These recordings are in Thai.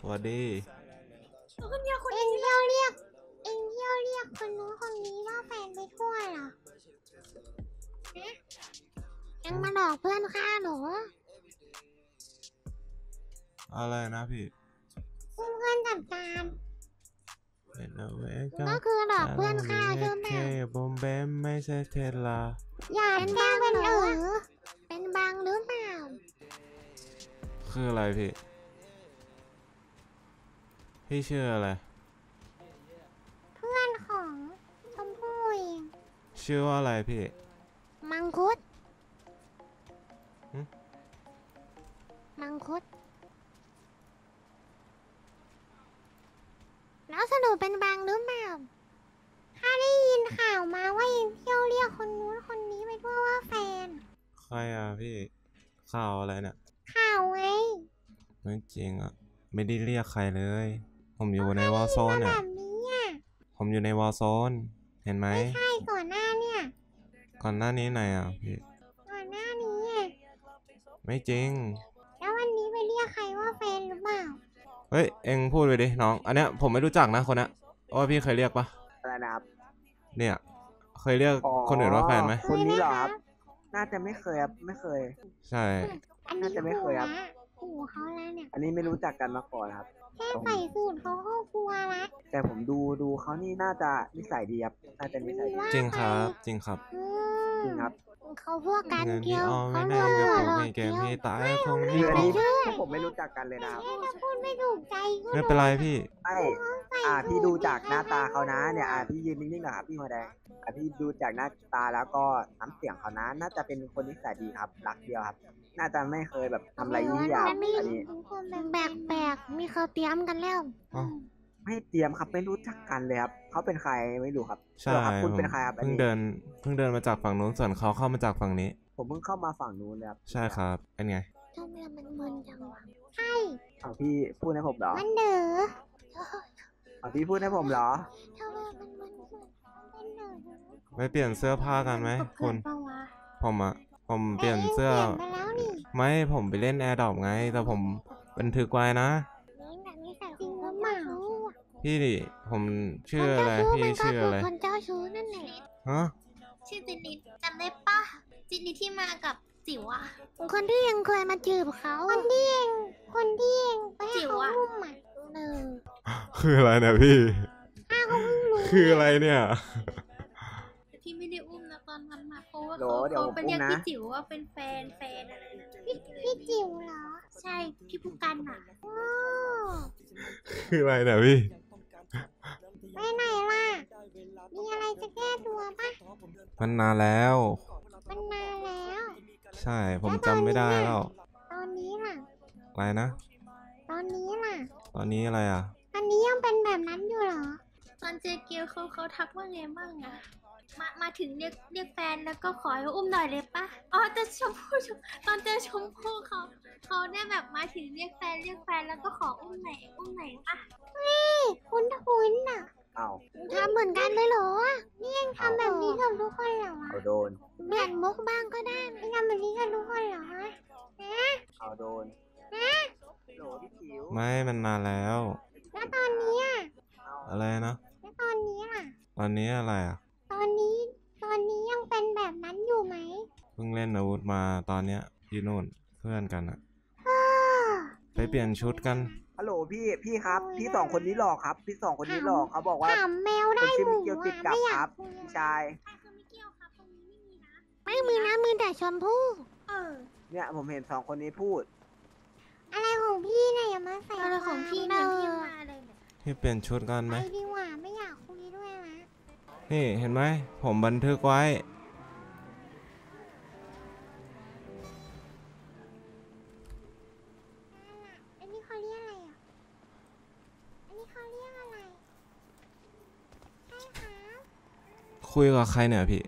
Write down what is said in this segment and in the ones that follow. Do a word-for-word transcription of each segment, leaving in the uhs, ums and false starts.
สวัสดีคนเดียวคนเองเที่ยวเรียกเองเที่ยวเรียกคนนู้นคนนี้ว่าแฟนไปทั่วเหรอฮะยังมาหลอกเพื่อนข้าหนูอะไรนะพี่เพื่อนจัดการก็ก็คือหลอกเพื่อนข้าใช่ไหมบอมเบมไม่ใช่เทสลาอย่าเป็นบ้างเป็นเออเป็นบางหรือเปล่าคืออะไรพี่พี่ชื่ออะไรเพื่อนของชมพู่เองชื่อว่าอะไรพี่มังคุดมังคุดแล้วสรุปเป็นบางหรือเปล่าข้าได้ยินข่าวมาว่าเองเที่ยวเรียกคนนู้นคนนี้ไปทั่วว่าแฟนใครอ่ะพี่ข่าวอะไรเนี่ยข่าวไงไม่จริงอ่ะไม่ได้เรียกใครเลยผมอยู่ในวอลโซนเนี่ยผมอยู่ในวอลโซนเห็นไหมไม่ใช่ก่อนหน้าเนี่ยก่อนหน้านี้ไหนอ่ะพี่ก่อนหน้านี้ไม่จริงแล้ววันนี้ไปเรียกใครว่าแฟนหรือเปล่าเฮ้ยเอ็งพูดไปดิน้องอันเนี้ยผมไม่รู้จักนะคนนี้ว่าพี่เคยเรียกปะอะไรนะครับเนี่ยเคยเรียกคนอื่นว่าแฟนไหมคนนี้เหรอครับน่าจะไม่เคยครับไม่เคยใช่น่าจะไม่เคยครับหูเขาแล้วเนี่ยอันนี้ไม่รู้จักกันมาก่อนครับแค่ใส่สูตรเขาก็กลัวละแต่ผมดูดูเขานี่น่าจะนิสัยดีครับน่าจะนิสัยดีจริงครับจริงครับจริงครับเขาพวกกันเกี่ยวเขาเรื่องหัวหรอกเกมให้ตายคงนี่อันนี้ผมไม่รู้จักกันเลยนะครับถ้าพูดไม่ถูกใจไม่เป็นไรพี่ไม่อ่าพี่ดูจากหน้าตาเขานะเนี่ยอ่าพี่ยืนนิ่งๆหน่อยครับพี่หัวแดงอ่าพี่ดูจากหน้าตาแล้วก็น้ำเสียงเขานะน่าจะเป็นคนนิสัยดีครับรักเดียวครับน่าจะไม่เคยแบบทำอะไรยิ่งใหญ่อันนี้แปลกๆมีเขาเตรียมกันแล้วไม่เตรียมครับไม่รู้จักกันเลยครับเขาเป็นใครไม่รู้ครับใช่ครับคุณเป็นใครครับเพิ่งเดินเพิ่งเดินมาจากฝั่งนู้นส่วนเขาเข้ามาจากฝั่งนี้ผมเพิ่งเข้ามาฝั่งนู้นเลยครับใช่ครับเป็นไงทำไมมันมึนจังวะใช่เอาพี่พูดให้ผมเหรอมันเด้อเอาพี่พูดให้ผมเหรอทำไมมันมึนมันเด้อไปเปลี่ยนเสื้อผ้ากันไหมคุณผมอะผมเปลี่ยนเสื้อไม่ผมไปเล่นแอร์ดรอปไงแต่ผมบันทึกไว้นะพี่ดิผมชื่ออะไรพี่ชื่ออะไรคนเจ้าชู้นั่นแหละฮะชื่อจินิดจำได้ปะจินิดที่มากับจิ๋วอะคนที่ยังเคยมาจีบเขาคนที่ยังคนที่ยังไปให้เขาอุ้มอะเออคืออะไรเนี่ยพี่คืออะไรเนี่ยพี่ไม่ได้อุ้มนะตอนนั้นมาเพราะว่าเขาเขาไปเรียกพี่จิ๋วว่าเป็นแฟนแฟนอะไรนะพี่พี่จิ๋วเหรอใช่พี่ผู้กันอ่ะคืออะไรเนี่ยพี่ไปไหนล่ะมีอะไรจะแก้ตัวปะมันนานแล้วมันนานแล้วใช่ผมจำไม่ได้แล้วตอนนี้ล่ะอะไรนะตอนนี้ล่ะตอนนี้อะไรอ่ะตอนนี้ยังเป็นแบบนั้นอยู่เหรอตอนเจอเกียวเขาเขาทักว่าไงบ้างอะมามาถึงเรียกเรียกแฟนแล้วก็ขอให้อุ้มหน่อยเลยปะอ๋อแต่ชมพู่ตอนเจอชมพู่เขาเขาเนี่ยแบบมาถึงเรียกแฟนเรียกแฟนแล้วก็ขออุ้มหน่อยอุ้มหน่อยปะเฮ้ยคุณคุณน่ะเอาทำเหมือนกันเลยเหรอนี่ยังทำแบบนี้กับทุกคนเหรอวะเอาโดนเปลี่ยนมุกบ้างก็ได้ไม่ทำแบบนี้กับทุกคนเหรอฮะเอาโดนฮะโหลพี่จิ๋วไม่มันนานแล้วแล้วตอนนี้อ่ะอะไรนะแล้วตอนนี้ล่ะตอนนี้อะไรอ่ะตอนนี้ตอนนี้ยังเป็นแบบนั้นอยู่ไหมเพิ่งเล่นอาวุธมาตอนเนี้ยที่นู่นเพื่อนกันอะไปเปลี่ยนชุดกันฮัลโหลพี่พี่ครับพี่สองคนนี้หลอกครับพี่สองคนนี้หลอกเขาบอกว่าถามแมวได้หมูอ่ะไม่อยากพี่ชายไม่มีนะมีแต่ชมพู่เนี่ยผมเห็นสองคนนี้พูดอะไรของพี่เนี่ยอย่ามาใส่อะไรของพี่เนี่ยพี่มาอะไรเนี่ยพี่เปลี่ยนชุดกันไหมไปดีกว่าไม่อยากคุยด้วยนะนี่เห็นไหมผมบันทึกไว้อันนี้เขาเรียกอะไรอ่ะอันนี้เขาเรียกอะไรใช่ครับคุยกับใครเนี่ยพี่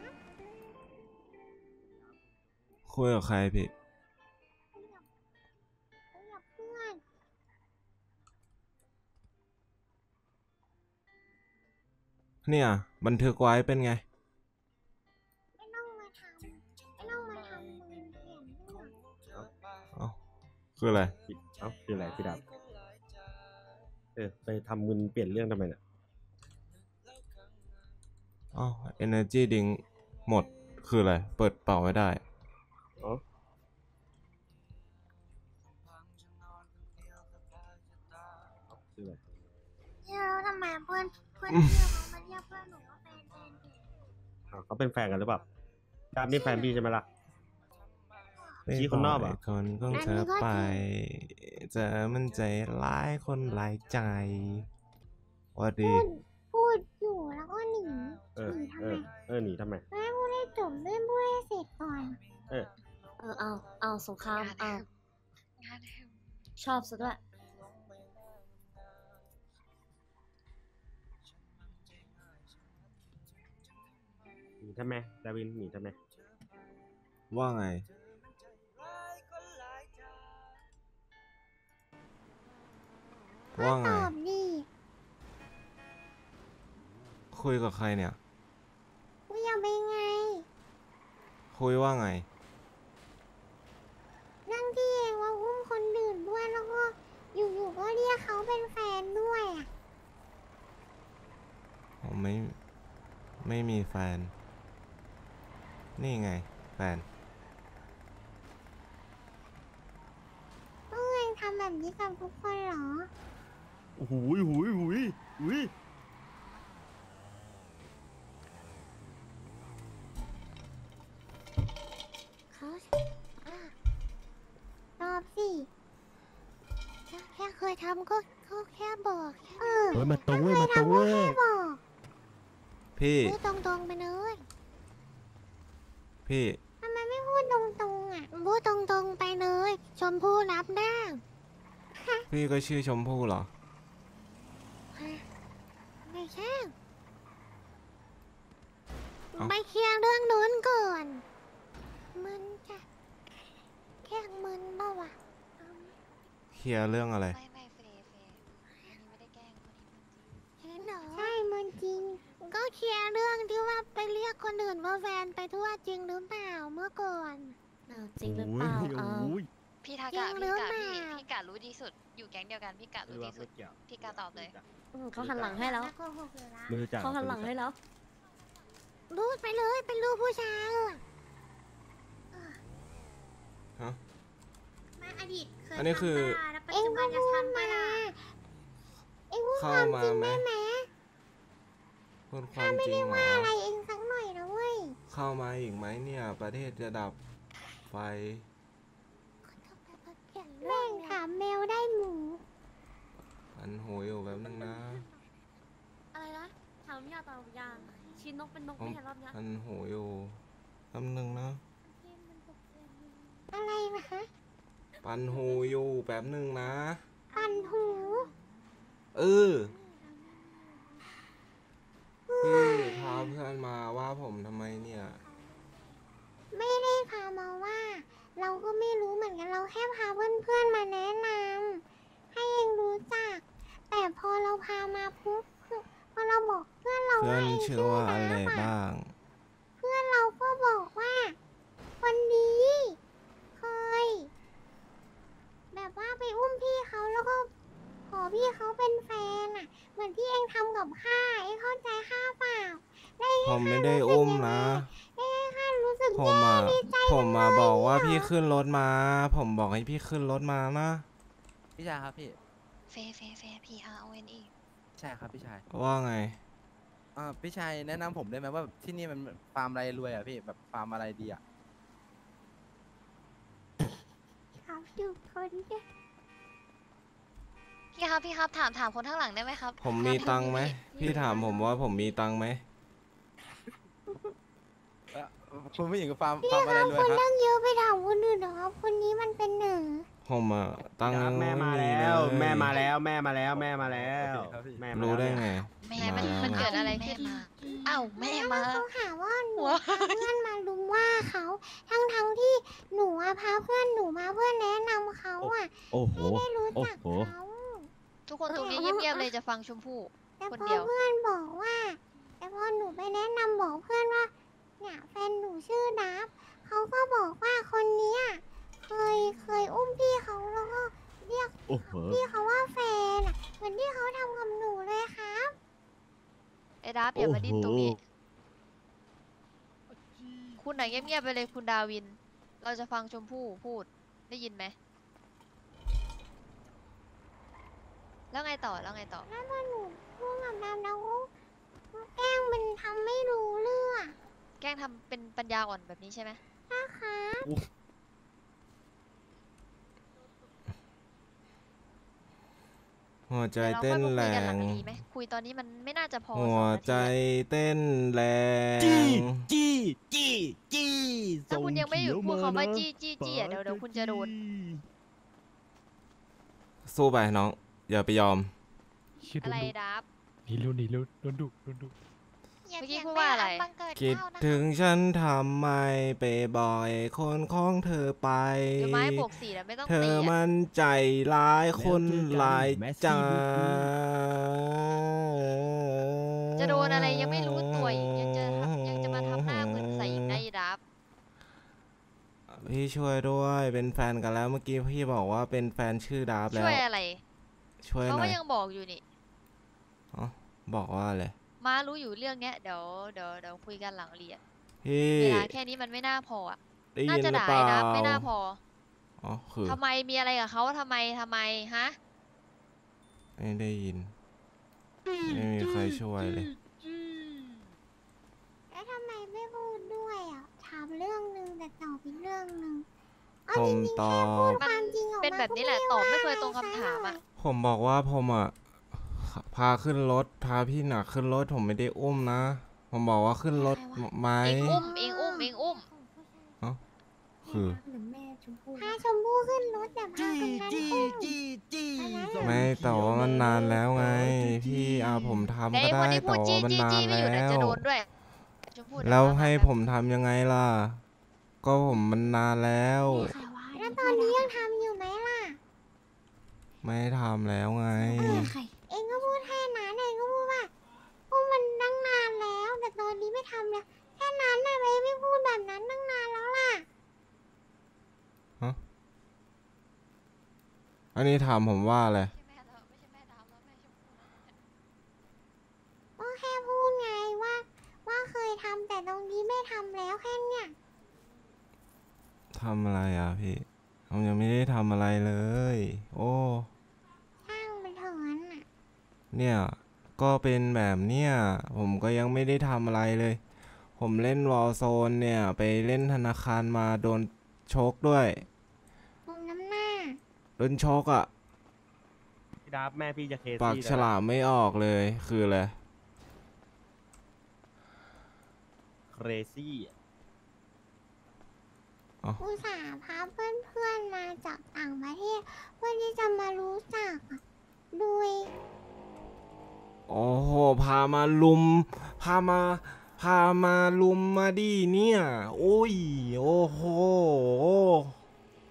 คุยกับใครพี่คุยกับเพื่อนเนี่ยบันทึกไว้เป็นไงไม่ต้องมาทำไม่ต้องมาทำมือเปลี่ยนด้วยเอ้าคืออะไรเอ้าคืออะไรพี่ดับอไปทำมึนเปลี่ยนเรื่องทำไมเนี่ยอ๋อ energy drink หมดคืออะไร เปิดเป่าไม่ได้อ๋อ คืออะไรเนี่ยแล้วทำไมเพื่อนเพื่อนเพื่อนเขามาเรียกเพื่อนหนูว่าแฟนแฟนแฟนอ้าวเขาเป็นแฟนกันหรือเปล่าดาบนี่แฟนพี่ใช่ไหมล่ะไม่ชี้คนนอกเหรอปล่ยคนของเธอไป เจอมันใจร้ายคนหลายใจว่าดีพูดพูดอยู่แล้วก็หนีเออหนีทำเอไมอ เออ หนีทำไมไม่พูดให้จบด้วยพูดให้เสร็จก่อนเออเออเอาเอาสงครามเอาชอบซะด้วยหนีทำไม ดาวิน หนีทำไมว่าไง ว่าไงตอบดิคุยกับใครเนี่ยกูอยากไปไงคุยว่าไงนั่งที่เองว่าอุ้มคนอื่นด้วยแล้วก็อยู่ๆก็เรียกเขาเป็นแฟนด้วยอ่ะผมไม่ ไม่มีแฟน นี่ไง แฟนต้องเองทำแบบนี้กับทุกคนเหรอโอ้โหหูยหูยหูยเขาอ่ะตอบสิถ้าแค่เคยทำก็ก็แค่บอกเออเฮ้ย มาตรงเว้ยเคมาย ตรงทำก็เว้ยแค่บอกพี่พูดตรงๆไปเลยพี่ทำไมไม่พูดตรงๆอ่ะพูดตรงๆไปเลย ชมพู่รับได้พี่ก็ชื่อชมพู่เหรอไม่ใช่เอ้าไปเคลียร์เรื่องนู้นก่อนมึนจ้ะแค่มึนเปล่าวะเคลียร์เรื่องอะไรไม่ไม่เฟย์เฟย์อันนี้ไม่ได้แกล้งคนนี้มันจริงเห็นเหรอใช่มึนจริง ก็เคลียร์เรื่องที่ว่าไปเรียกคนอื่นว่าแฟนไปทั่วจริงหรือเปล่าเมื่อก่อนเอาจริงหรือเปล่าโอ้ยเอาโอ้ยพี่ทาจริกะงหรืพี่อกะเปล่าพี่พี่กะรู้ดีสุด อยู่แก๊งเดียวกันพี่กะไม่รู้ว่าดีสุไม่ดเกี่ยวพี่กะตอบเลยอืมเขาหันหลังให้แล้วโกหกอยู่แล้วไม่รู้จักเขาหันหลังให้แล้วรูดไปเลยเป็นรูปผู้ชายอะฮะมาอดีตเคยอันนี้คือทำปะล่ะแล้วปัจเอ็งจุก็บันจะพูดทำปะมาล่ะเอ็งพูดคเข้าวามมาจริงไหมได้ไหมพูดความจริงเหรอว่าอะไรเอ็งสักหน่อยนะเว้ยเข้ามาอีกไหมเนี่ย ประเทศจะดับไฟแม่งถามแมวได้หมูอันโหยอยู่แบบนึงนะอะไรนะถามยาตอบยางชิ้นนกเป็นนกผมไม่เห็นรอบเนี้ยอันโหยอยู่แป๊บนึงนะอะไรนะคะปันหูอยู่แป๊บนึงนะปั่นหูเออ พี่พาเพื่อนมาว่าผมทำไมเนี่ยไม่ได้พามาว่า เราก็ไม่รู้เหมือนกันเราแค่พาเพื่อนๆมาแนะนำให้เองรู้จัก แต่พอเราพามาปุ๊บพอเราบอกเพื่อนเราเพื่อว่าน เองชื่อชื่อว่าอะไรน้ำอะบ้างเพื่อนเราก็บอกว่าคนนี้เคย แบบว่าไปอุ้มพี่เขาแล้วก็ขอพี่เขาเป็นแฟนอ่ะ เหมือนที่เองทำกับข้าเองเข้าใจข้าเปล่าแล้วเองผมไม่ให้ได้ข้ารู้สึกอุ้มยังไงนะเองให้ข้ารู้สึกผมแย่อ่ะดีใจผมมาจังเลยบอกว่าเนี่ยพี่ขึ้นรถมา ผมบอกให้พี่ขึ้นรถมานะพี่ชายครับพี่เฟย์เฟย์เฟย์ P R O N E ใช่ครับพี่ชายว่าไงอ่าพี่ชายแนะนำผมได้ไหมว่าที่นี่มันฟาร์มอะไรรวยอ่ะพี่แบบฟาร์มอะไรดีอ่ะเขาดูคนเดียวพี่ครับพี่ครับถามถามคนข้างหลังได้ไหมครับผมมีตังค์ไหมพี่พี่ถามผมว่าผมมีตังค์ไหมเอ่อคุณผู้หญิงกับฟาร์มพี่ฟาร์มคอะไรรับรวคุยณครับนั่งเยอะไปถามคนอื่นเหรอครับคนนี้มันเป็นหนึ่งผมอ่ะตังค์ครัยับงแม่ไม่มามีแล้วเลยแม่มาแล้ว แม่มาแล้ว แม่มาแล้วครับพี่แม่มารู้ได้แล้วไงแม่มันมาแล้วมันเกิดอะไรขึ้นมาอ้าวแม่มาเขาหาว่าหนูหัวพาเพื่อนมาลุมว่าเขาทั้งทั้งๆที่หนูอะพาเพื่อนหนูมาเพื่อนแนะนำเขาอ่ะโอ้โหไม่ได้รู้โอ้จักโหเขาทุกคนตรงนี้เงียบๆเลยจะฟังชมพู่แต่คนพอเดียวเพื่อนบอกว่า แต่พอหนูไปแนะนำบอกเพื่อนว่าเนี่ยแฟนหนูชื่อดับเขาก็บอกว่าคนเนี้ยเคยเคยอุ้มพี่เขาแล้วก็เรียกโอ้โหพี่เขาว่าแฟนอ่ะเหมือนอนที่เขาทำกับหนูเลยครับไอ้ดับอย่ามาดิ้นตรงนี้ คุณไหนเงียบๆไปเลยคุณดาวิน เราจะฟังชมพู่พูดได้ยินไหม แล้วไงต่อแล้วไงต่อแล้วพอหนูพูดกับดำแล้วก็แกล้งมันทำไม่รู้เรื่องแกล้งทำเป็นปัญญาอ่อนแบบนี้ใช่ไหมนะคะหัวใจเดี๋ยวเราเต้ค่อน ยมาแรคุยกันหลังงดีไหมคุยตอนนี้มันไม่น่าจะพอหัสวองนาใจทีอะเต้นแรงจี้จี้จี้จี้ถ้าคุณยังไม่หยุดพูดคำว่าส่งจี้จี้จี้อะเดี๋ยวเดี๋ยวคุณจะโดนสู้ไปน้อง อย่าไปยอมอะไรดับนี่รู้นี่รู้โดนดุโดนดุอย่าเมื่อกี้เถียงพูดว่าอะไรนบังเกิดคิดเล่านะถึงฉันทำไมไปบ่อยคนของเธอไปเดี๋ยวไม้บวกสี่แล้วไม่ต้องเธตีออะมันใจร้ายคนหลายใจจะโดนอะไรยังไม่รู้ตัวอีกยังจะทำยังจะมาทำหน้ามึนใส่อีกนะอีดับพี่ช่วยด้วยเป็นแฟนกันแล้วเมื่อกี้พี่บอกว่าเป็นแฟนชื่อดาบแล้วช่วยอะไรช่วยเขาหน่ก็อยยังบอกอยู่นี่อ๋อบอกว่าอะไรม้ารู้อยู่เรื่องเนี้ยเดี๋ยวเดี๋ยวเดี๋ยวคุยกันหลังเรียนพี่เวลาแค่นี้มันไม่น่าพออะได้น่ายินจะหรือด่าเปไอ้ล่าดับไม่น่าพออ๋อคือทำไมมีอะไรกับเขาทำไมทำไมฮะไม่ได้ยินไม่มีใครช่วยเลยแล้วทำไมไม่พูดด้วยอ่ะ ถามเรื่องหนึ่งแต่ตอบอีกเรื่องหนึ่งผมตอบความจริงออกมาเป็นแบบนี้แหละตอบไม่เคยตรงคำถามอ่ะผมบอกว่าผมอ่ะพาขึ้นรถพาพี่หนักขึ้นรถผมไม่ได้อุ้มนะ ผมบอกว่าขึ้นรถไหมเองอุ้มเองอุ้มเองอุ้มคือพาชมพู่ขึ้นรถแต่พาคนนั้นอุ้มไม่แต่ว่ามันนานแล้วไง พี่อาผมทำแต่ก็ไอ้คได้นที่พูแต่ดจี้ว่ามันจี้นานจี้ไม่หยุดแล้อะจะวโดนด้วยชมพู่เดี๋ยแล้วมาให้มาผมทำยังไงล่ะ ก็ผมมันนานแล้วแล้วตอนนี้ยังทำอยู่ไหมล่ะไม่ทำแล้วไงเองก็พูดแค่นั้นเองก็พูดว่าพวกมันตั้งนานแล้ว แต่ตอนนี้ไม่ทำแล้วแค่นั้นนะเองไม่พูดแบบนั้นตั้งนานแล้วล่ะอันนี้ถามผมว่าอะไรไม่ใช่แม่เราไม่ใช่แม่ดาวแล้วแม่ชมพู่นะก็แค่พูดไงว่า ว่าเคยทำแต่ตรงนี้ไม่ทำแล้วแค่เนี้ยทำอะไรอ่ะพี่ ผมยังไม่ได้ทำอะไรเลย โอ้ช่างมันเถอะนั้นน่ะเนี่ย ก็เป็นแบบเนี้ย ผมก็ยังไม่ได้ทำอะไรเลย ผมเล่นวอลโซนเนี่ย ไปเล่นธนาคารมาโดนชกด้วยมุมน้ำหน้าโดนชกอ่ะพี่ดับแม่พี่จะเคปากซี่ฉลามไม่ออกเลย คืออะไรเครซี่อุตส่าห์พาเพื่อนๆมาจากต่างประเทศเพื่อที่จะมารู้จักอะโดยโอ้โห พามาลุม พามา พามาลุมมาดิเนี่ย โอ้ย โอ้โห